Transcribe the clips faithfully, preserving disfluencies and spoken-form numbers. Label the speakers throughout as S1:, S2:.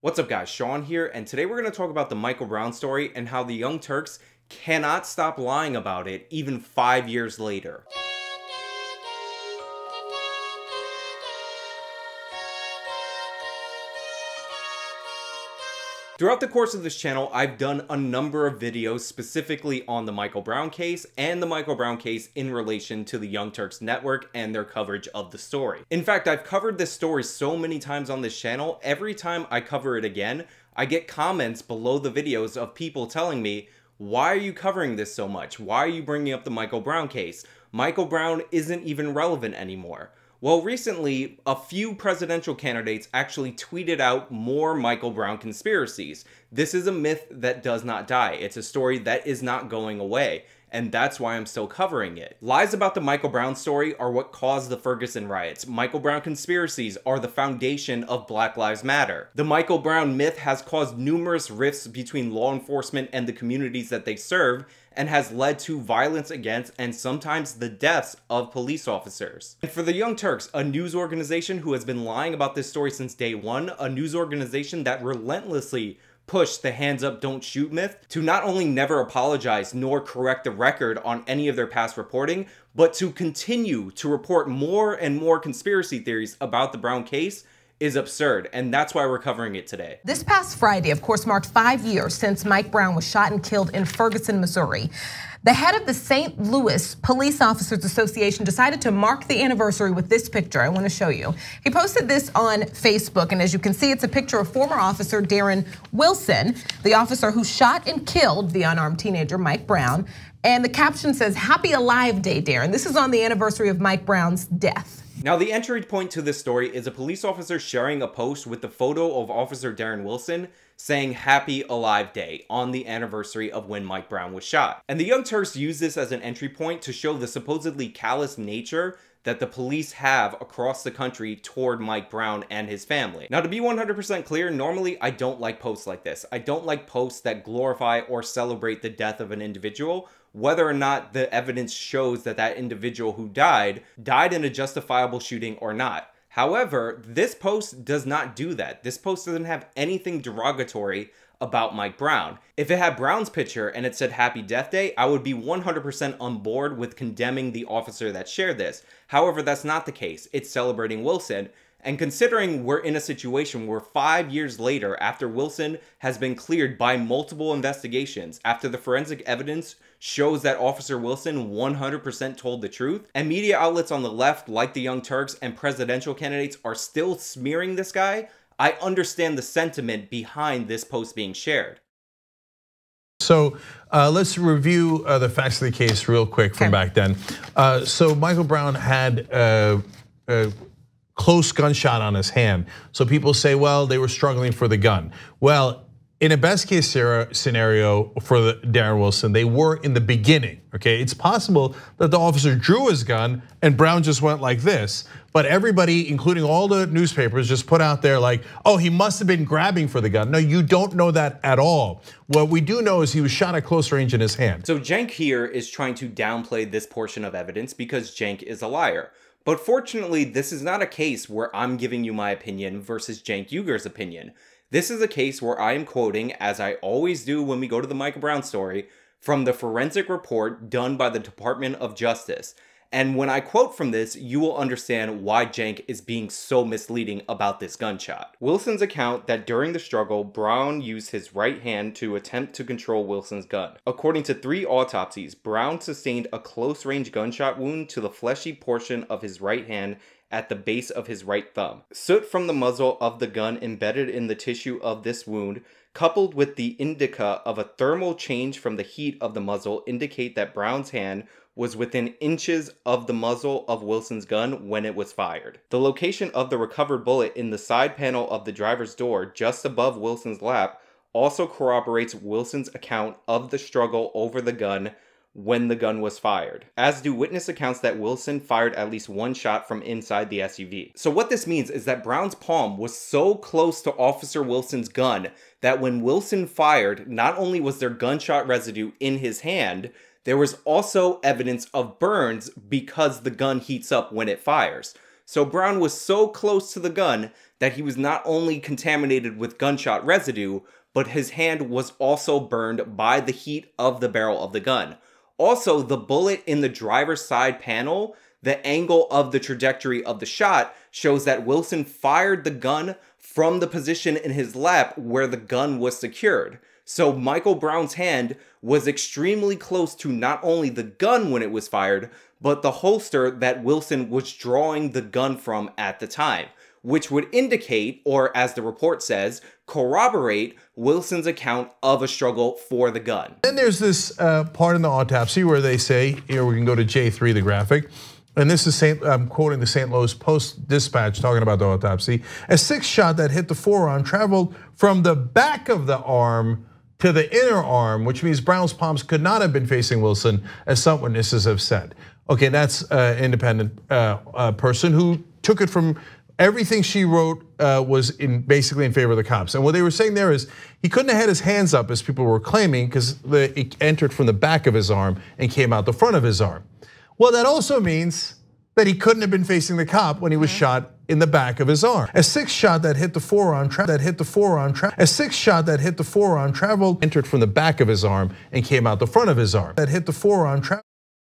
S1: What's up guys, Sean here, and today we're going to talk about the Michael Brown story and how the Young Turks cannot stop lying about it even five years later. Throughout the course of this channel, I've done a number of videos specifically on the Michael Brown case and the Michael Brown case in relation to the Young Turks network and their coverage of the story. In fact, I've covered this story so many times on this channel, every time I cover it again, I get comments below the videos of people telling me, why are you covering this so much? Why are you bringing up the Michael Brown case? Michael Brown isn't even relevant anymore. Well, recently, a few presidential candidates actually tweeted out more Michael Brown conspiracies. This is a myth that does not die. It's a story that is not going away, and that's why I'm still covering it. Lies about the Michael Brown story are what caused the Ferguson riots. Michael Brown conspiracies are the foundation of Black Lives Matter. The Michael Brown myth has caused numerous rifts between law enforcement and the communities that they serve, and has led to violence against and sometimes the deaths of police officers. And for the Young Turks, a news organization who has been lying about this story since day one, a news organization that relentlessly pushed the hands up don't shoot myth, to not only never apologize nor correct the record on any of their past reporting, but to continue to report more and more conspiracy theories about the Brown case is absurd, and that's why we're covering it today.
S2: This past Friday, of course, marked five years since Mike Brown was shot and killed in Ferguson, Missouri. The head of the Saint Louis Police Officers Association decided to mark the anniversary with this picture. I want to show you. He posted this on Facebook, and as you can see, it's a picture of former officer Darren Wilson, the officer who shot and killed the unarmed teenager Mike Brown. And the caption says, "Happy Alive Day, Darren." This is on the anniversary of Mike Brown's death.
S1: Now, the entry point to this story is a police officer sharing a post with the photo of Officer Darren Wilson saying Happy Alive Day on the anniversary of when Mike Brown was shot. And the Young Turks use this as an entry point to show the supposedly callous nature that the police have across the country toward Mike Brown and his family. Now, to be one hundred percent clear, normally I don't like posts like this. I don't like posts that glorify or celebrate the death of an individual, whether or not the evidence shows that that individual who died, died in a justifiable shooting or not. However, this post does not do that. This post doesn't have anything derogatory about Mike Brown. If it had Brown's picture and it said Happy Death Day, I would be one hundred percent on board with condemning the officer that shared this. However, that's not the case. It's celebrating Wilson. And considering we're in a situation where five years later, after Wilson has been cleared by multiple investigations, after the forensic evidence shows that Officer Wilson one hundred percent told the truth, and media outlets on the left, like the Young Turks and presidential candidates, are still smearing this guy, I understand the sentiment behind this post being shared.
S3: So uh, let's review uh, the facts of the case real quick from okay. back then. Uh, so Michael Brown had a, a close gunshot on his hand. So people say, well, they were struggling for the gun. Well, in a best case scenario for the Darren Wilson, they were in the beginning, okay? It's possible that the officer drew his gun and Brown just went like this, but everybody, including all the newspapers, just put out there like, oh, he must have been grabbing for the gun. No, you don't know that at all. What we do know is he was shot at close range in his hand.
S1: So Cenk here is trying to downplay this portion of evidence because Cenk is a liar. But fortunately, this is not a case where I'm giving you my opinion versus Cenk Uyghur's opinion. This is a case where I am quoting, as I always do when we go to the Michael Brown story, from the forensic report done by the Department of Justice. And when I quote from this, you will understand why Cenk is being so misleading about this gunshot. Wilson's account that during the struggle, Brown used his right hand to attempt to control Wilson's gun. According to three autopsies, Brown sustained a close-range gunshot wound to the fleshy portion of his right hand at the base of his right thumb. Soot from the muzzle of the gun embedded in the tissue of this wound, coupled with the indica of a thermal change from the heat of the muzzle, indicate that Brown's hand was within inches of the muzzle of Wilson's gun when it was fired. The location of the recovered bullet in the side panel of the driver's door just above Wilson's lap also corroborates Wilson's account of the struggle over the gun when the gun was fired, as do witness accounts that Wilson fired at least one shot from inside the S U V. So what this means is that Brown's palm was so close to Officer Wilson's gun that when Wilson fired, not only was there gunshot residue in his hand, there was also evidence of burns because the gun heats up when it fires. So Brown was so close to the gun that he was not only contaminated with gunshot residue, but his hand was also burned by the heat of the barrel of the gun. Also, the bullet in the driver's side panel, the angle of the trajectory of the shot shows that Wilson fired the gun from the position in his lap where the gun was secured. So Michael Brown's hand was extremely close to not only the gun when it was fired, but the holster that Wilson was drawing the gun from at the time, which would indicate, or as the report says, corroborate Wilson's account of a struggle for the gun.
S3: Then there's this uh, part in the autopsy where they say, here we can go to J three, the graphic, and this is Saint, I'm quoting the Saint Louis Post-Dispatch talking about the autopsy. A sixth shot that hit the forearm traveled from the back of the arm to the inner arm, which means Brown's palms could not have been facing Wilson, as some witnesses have said. Okay, that's an independent uh, uh, person who took it from everything she wrote uh, was in basically in favor of the cops. And what they were saying there is he couldn't have had his hands up as people were claiming because it entered from the back of his arm and came out the front of his arm. Well, that also means that he couldn't have been facing the cop when he was shot in the back of his arm. A sixth shot that hit the forearm that hit the forearm a sixth shot that hit the forearm traveled entered from the back of his arm and came out the front of his arm. That hit the forearm traveled.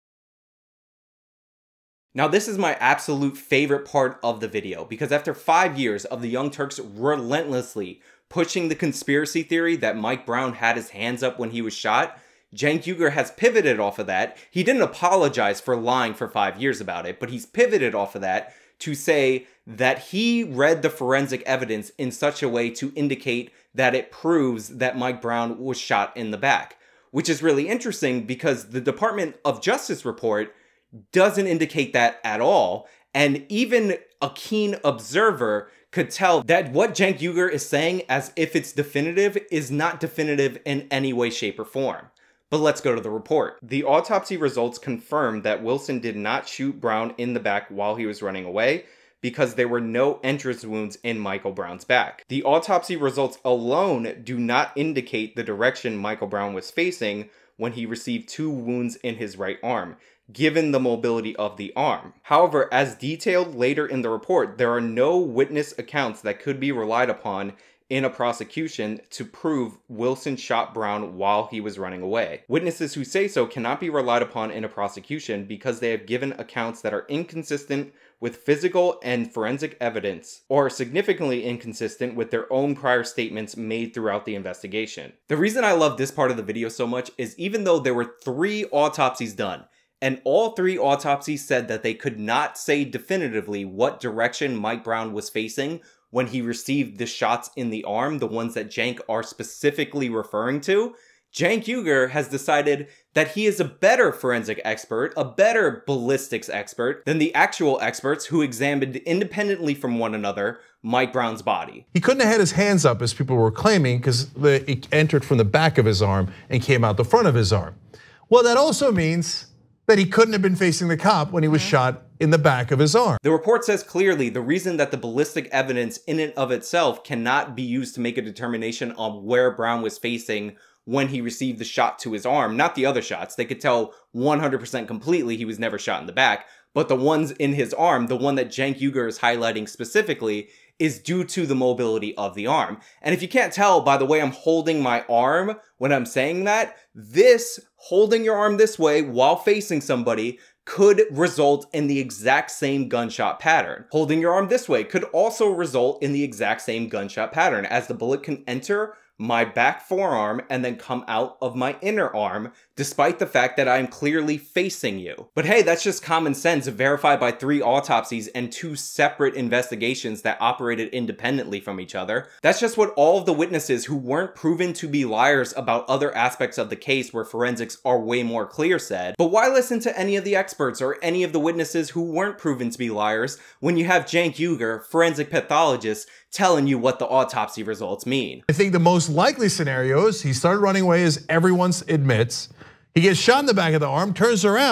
S1: Now this is my absolute favorite part of the video because after five years of the Young Turks relentlessly pushing the conspiracy theory that Mike Brown had his hands up when he was shot, Cenk Uygur has pivoted off of that. He didn't apologize for lying for five years about it, but he's pivoted off of that to say that he read the forensic evidence in such a way to indicate that it proves that Mike Brown was shot in the back, which is really interesting because the Department of Justice report doesn't indicate that at all. And even a keen observer could tell that what Cenk Uygur is saying as if it's definitive is not definitive in any way, shape, or form. But let's go to the report. The autopsy results confirmed that Wilson did not shoot Brown in the back while he was running away because there were no entrance wounds in Michael Brown's back. The autopsy results alone do not indicate the direction Michael Brown was facing when he received two wounds in his right arm, given the mobility of the arm. However, as detailed later in the report, there are no witness accounts that could be relied upon in a prosecution to prove Wilson shot Brown while he was running away. Witnesses who say so cannot be relied upon in a prosecution because they have given accounts that are inconsistent with physical and forensic evidence, or significantly inconsistent with their own prior statements made throughout the investigation. The reason I love this part of the video so much is even though there were three autopsies done, and all three autopsies said that they could not say definitively what direction Mike Brown was facing when he received the shots in the arm, the ones that Cenk are specifically referring to, Cenk Uygur has decided that he is a better forensic expert, a better ballistics expert than the actual experts who examined independently from one another Mike Brown's body.
S3: He couldn't have had his hands up as people were claiming because it entered from the back of his arm and came out the front of his arm. Well, that also means that he couldn't have been facing the cop when he was shot in the back of his arm.
S1: The report says clearly the reason that the ballistic evidence in and of itself cannot be used to make a determination on where Brown was facing when he received the shot to his arm, not the other shots. They could tell one hundred percent completely he was never shot in the back, but the ones in his arm, the one that Cenk Uygur is highlighting specifically, is due to the mobility of the arm. And if you can't tell by the way I'm holding my arm when I'm saying that, this holding your arm this way while facing somebody could result in the exact same gunshot pattern. Holding your arm this way could also result in the exact same gunshot pattern, as the bullet can enter my back forearm and then come out of my inner arm, despite the fact that I'm clearly facing you. But hey, that's just common sense verified by three autopsies and two separate investigations that operated independently from each other. That's just what all of the witnesses who weren't proven to be liars about other aspects of the case where forensics are way more clear said. But why listen to any of the experts or any of the witnesses who weren't proven to be liars when you have Cenk Uygur, forensic pathologist, telling you what the autopsy results mean?
S3: I think the most likely scenario is he started running away, as everyone admits. He gets shot in the back of the arm, turns around,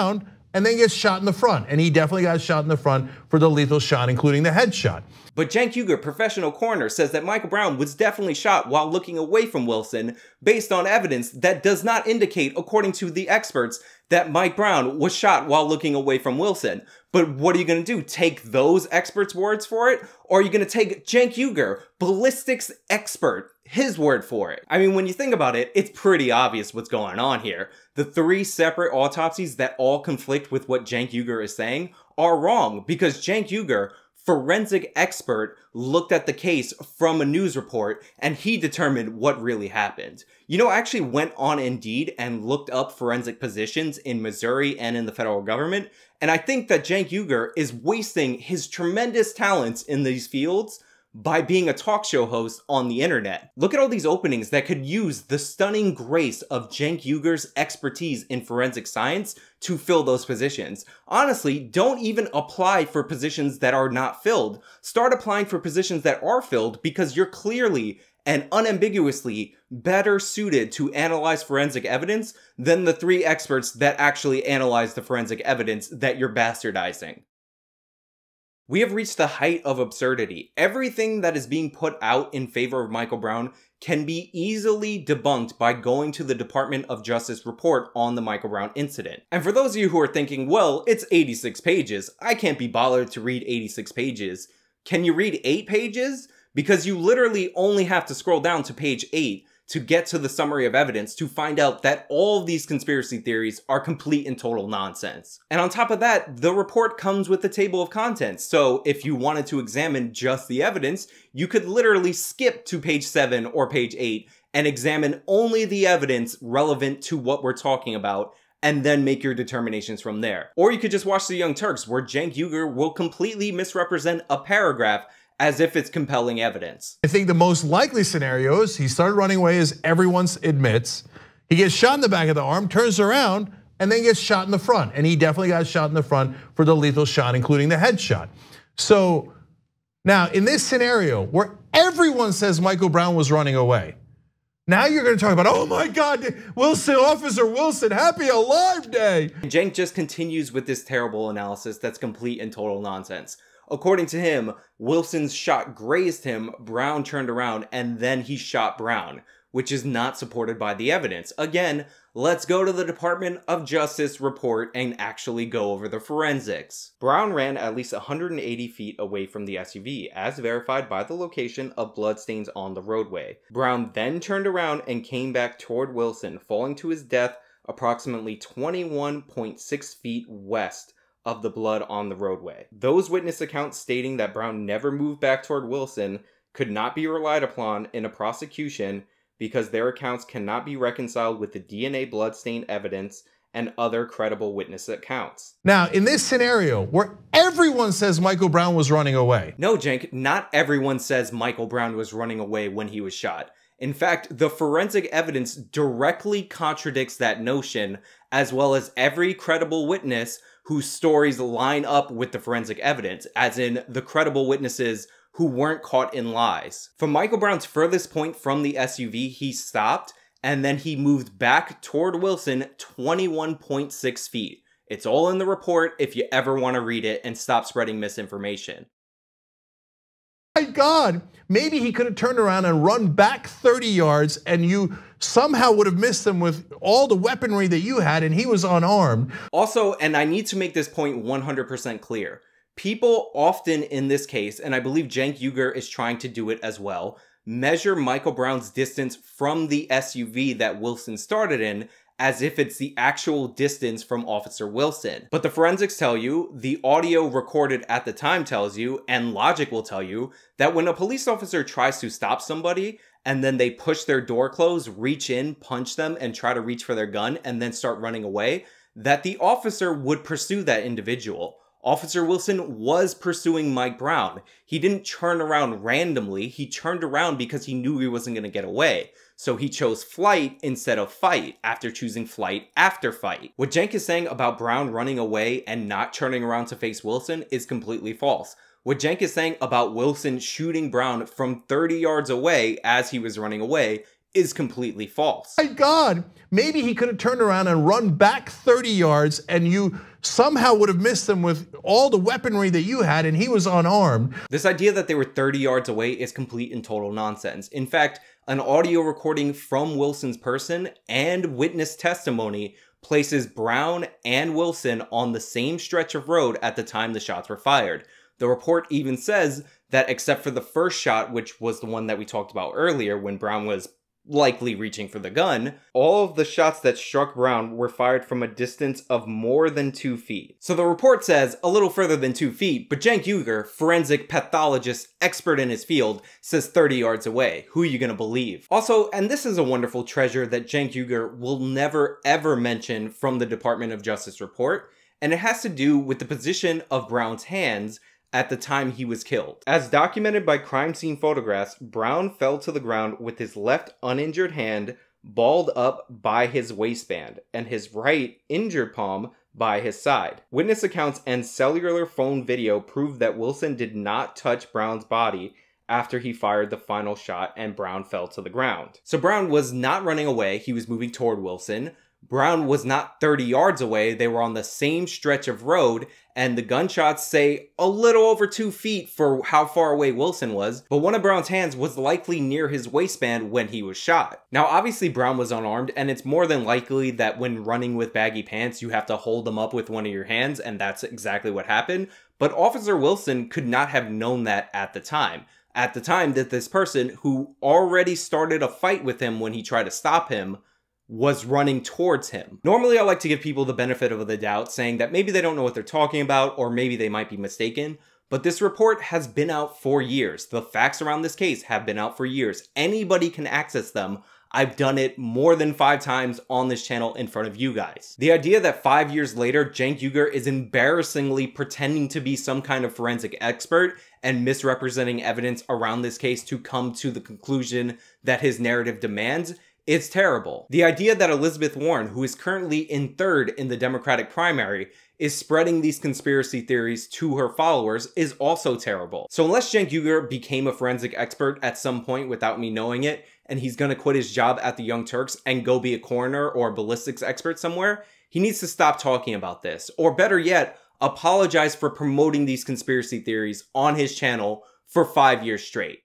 S3: and then gets shot in the front. And he definitely got shot in the front for the lethal shot, including the headshot.
S1: But Cenk Uygur, professional coroner, says that Michael Brown was definitely shot while looking away from Wilson based on evidence that does not indicate, according to the experts, that Mike Brown was shot while looking away from Wilson. But what are you going to do? Take those experts' words for it? Or are you going to take Cenk Uygur, ballistics expert, his word for it? I mean, when you think about it, it's pretty obvious what's going on here. The three separate autopsies that all conflict with what Cenk Uygur is saying are wrong, because Cenk Uygur, forensic expert, looked at the case from a news report and he determined what really happened. You know, I actually went on Indeed and looked up forensic positions in Missouri and in the federal government, and I think that Cenk Uygur is wasting his tremendous talents in these fields by being a talk show host on the internet. Look at all these openings that could use the stunning grace of Cenk Uygur's expertise in forensic science to fill those positions. Honestly, don't even apply for positions that are not filled. Start applying for positions that are filled, because you're clearly and unambiguously better suited to analyze forensic evidence than the three experts that actually analyze the forensic evidence that you're bastardizing. We have reached the height of absurdity. Everything that is being put out in favor of Michael Brown can be easily debunked by going to the Department of Justice report on the Michael Brown incident. And for those of you who are thinking, well, it's eighty-six pages, I can't be bothered to read eighty-six pages. Can you read eight pages? Because you literally only have to scroll down to page eight to get to the summary of evidence to find out that all of these conspiracy theories are complete and total nonsense. And on top of that, the report comes with a table of contents. So if you wanted to examine just the evidence, you could literally skip to page seven or page eight and examine only the evidence relevant to what we're talking about, and then make your determinations from there. Or you could just watch The Young Turks, where Cenk Uygur will completely misrepresent a paragraph as if it's compelling evidence.
S3: I think the most likely scenario is he started running away, as everyone admits. He gets shot in the back of the arm, turns around, and then gets shot in the front. And he definitely got shot in the front for the lethal shot, including the headshot. So now in this scenario where everyone says Michael Brown was running away, now you're gonna talk about, oh my God, Wilson, Officer Wilson, happy alive day.
S1: Cenk just continues with this terrible analysis that's complete and total nonsense. According to him, Wilson's shot grazed him, Brown turned around, and then he shot Brown, which is not supported by the evidence. Again, let's go to the Department of Justice report and actually go over the forensics. Brown ran at least one hundred eighty feet away from the S U V, as verified by the location of bloodstains on the roadway. Brown then turned around and came back toward Wilson, falling to his death approximately twenty-one point six feet west of the blood on the roadway. Those witness accounts stating that Brown never moved back toward Wilson could not be relied upon in a prosecution because their accounts cannot be reconciled with the D N A bloodstain evidence and other credible witness accounts.
S3: Now, in this scenario where everyone says Michael Brown was running away.
S1: No, Cenk, not everyone says Michael Brown was running away when he was shot. In fact, the forensic evidence directly contradicts that notion, as well as every credible witness whose stories line up with the forensic evidence, as in the credible witnesses who weren't caught in lies. From Michael Brown's furthest point from the S U V, he stopped, and then he moved back toward Wilson twenty-one point six feet. It's all in the report if you ever want to read it and stop spreading misinformation.
S3: My God, maybe he could have turned around and run back thirty yards and you somehow would have missed him with all the weaponry that you had and he was unarmed.
S1: Also, and I need to make this point one hundred percent clear, people often in this case, and I believe Cenk Uygur is trying to do it as well, measure Michael Brown's distance from the S U V that Wilson started in as if it's the actual distance from Officer Wilson. But the forensics tell you, the audio recorded at the time tells you, and logic will tell you, that when a police officer tries to stop somebody, and then they push their door closed, reach in, punch them, and try to reach for their gun, and then start running away, that the officer would pursue that individual. Officer Wilson was pursuing Mike Brown. He didn't turn around randomly, he turned around because he knew he wasn't gonna get away. So he chose flight instead of fight, after choosing flight after fight. What Cenk is saying about Brown running away and not turning around to face Wilson is completely false. What Cenk is saying about Wilson shooting Brown from thirty yards away as he was running away is completely false.
S3: My God, maybe he could have turned around and run back thirty yards and you somehow would have missed him with all the weaponry that you had and he was unarmed.
S1: This idea that they were thirty yards away is complete and total nonsense. In fact, an audio recording from Wilson's person and witness testimony places Brown and Wilson on the same stretch of road at the time the shots were fired. The report even says that except for the first shot, which was the one that we talked about earlier when Brown was likely reaching for the gun, all of the shots that struck Brown were fired from a distance of more than two feet. So the report says a little further than two feet, but Cenk Uygur, forensic pathologist expert in his field, says thirty yards away. Who are you gonna believe? Also, and this is a wonderful treasure that Cenk Uygur will never ever mention from the Department of Justice report, and it has to do with the position of Brown's hands at the time he was killed. As documented by crime scene photographs, Brown fell to the ground with his left uninjured hand balled up by his waistband and his right injured palm by his side. Witness accounts and cellular phone video prove that Wilson did not touch Brown's body after he fired the final shot and Brown fell to the ground. So Brown was not running away, he was moving toward Wilson. Brown was not thirty yards away, they were on the same stretch of road, and the gunshots say a little over two feet for how far away Wilson was, but one of Brown's hands was likely near his waistband when he was shot. Now obviously Brown was unarmed, and it's more than likely that when running with baggy pants you have to hold them up with one of your hands, and that's exactly what happened, but Officer Wilson could not have known that at the time. At the time that this person, who already started a fight with him when he tried to stop him, was running towards him. Normally I like to give people the benefit of the doubt, saying that maybe they don't know what they're talking about or maybe they might be mistaken, but this report has been out for years. The facts around this case have been out for years. Anybody can access them. I've done it more than five times on this channel in front of you guys. The idea that five years later, Cenk Uygur is embarrassingly pretending to be some kind of forensic expert and misrepresenting evidence around this case to come to the conclusion that his narrative demands, it's terrible. The idea that Elizabeth Warren, who is currently in third in the Democratic primary, is spreading these conspiracy theories to her followers is also terrible. So unless Cenk Uygur became a forensic expert at some point without me knowing it, and he's gonna quit his job at the Young Turks and go be a coroner or a ballistics expert somewhere, he needs to stop talking about this. Or better yet, apologize for promoting these conspiracy theories on his channel for five years straight.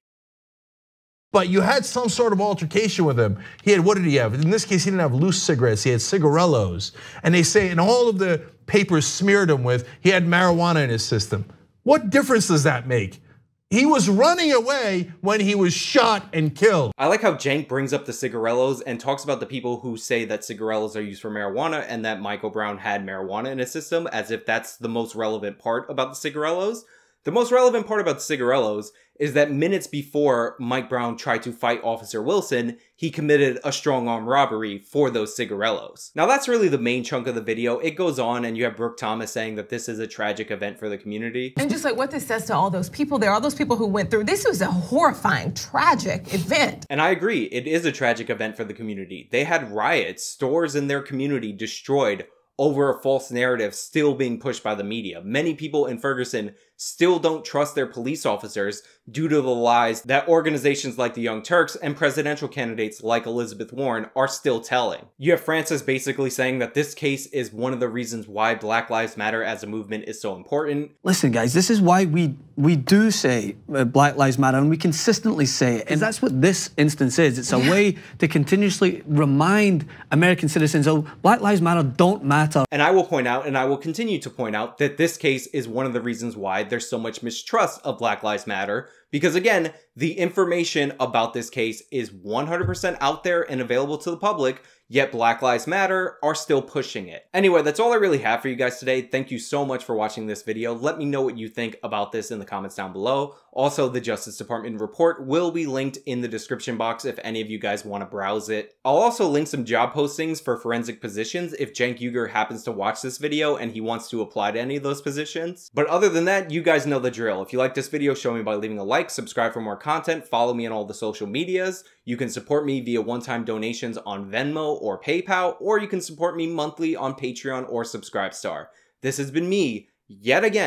S3: But you had some sort of altercation with him. He had, what did he have? In this case, he didn't have loose cigarettes, he had cigarellos. And they say in all of the papers smeared him with, he had marijuana in his system. What difference does that make? He was running away when he was shot and killed.
S1: I like how Cenk brings up the cigarellos and talks about the people who say that cigarellos are used for marijuana and that Michael Brown had marijuana in his system, as if that's the most relevant part about the cigarellos. The most relevant part about the cigarellos is that minutes before Mike Brown tried to fight Officer Wilson, he committed a strong arm robbery for those cigarellos. Now that's really the main chunk of the video. It goes on and you have Brooke Thomas saying that this is a tragic event for the community.
S2: And just like what this says to all those people there, all those people who went through, this was a horrifying, tragic event.
S1: And I agree, it is a tragic event for the community. They had riots, stores in their community destroyed over a false narrative still being pushed by the media. Many people in Ferguson still don't trust their police officers due to the lies that organizations like the Young Turks and presidential candidates like Elizabeth Warren are still telling. You have Francis basically saying that this case is one of the reasons why Black Lives Matter as a movement is so important.
S4: Listen guys, this is why we we do say uh, Black Lives Matter, and we consistently say it, and that's what this instance is. It's a yeah. way to continuously remind American citizens, oh, Black Lives Matter don't matter.
S1: And I will point out, and I will continue to point out, that this case is one of the reasons why there's so much mistrust of Black Lives Matter, because again, the information about this case is one hundred percent out there and available to the public, yet Black Lives Matter are still pushing it. Anyway, that's all I really have for you guys today. Thank you so much for watching this video. Let me know what you think about this in the comments down below. Also, the Justice Department report will be linked in the description box if any of you guys want to browse it. I'll also link some job postings for forensic positions if Cenk Uygur happens to watch this video and he wants to apply to any of those positions. But other than that, you guys know the drill. If you like this video, show me by leaving a like, subscribe for more content, follow me on all the social medias. You can support me via one-time donations on Venmo or PayPal, or you can support me monthly on Patreon or Subscribestar. This has been me, yet again,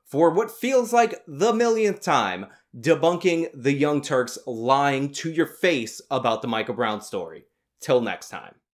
S1: for what feels like the millionth time, debunking the Young Turks lying to your face about the Michael Brown story. Till next time.